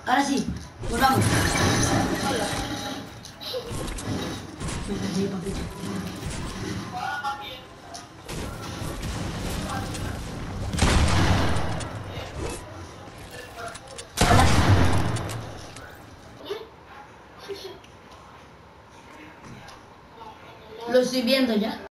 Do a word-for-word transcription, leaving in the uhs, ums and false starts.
Ahora sí, pues vamos. Me perdí, papito. Hola. Lo estoy viendo ya.